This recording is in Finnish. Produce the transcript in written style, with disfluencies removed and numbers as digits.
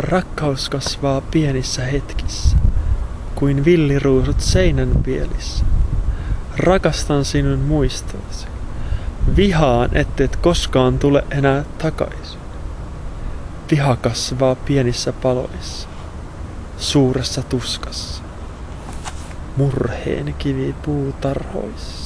Rakkaus kasvaa pienissä hetkissä, kuin villiruusut seinän pielissä. Rakastan sinun muistoisi. Vihaan, ettet koskaan tule enää takaisin. Viha kasvaa pienissä paloissa, suuressa tuskassa, murheen kivipuutarhoissa.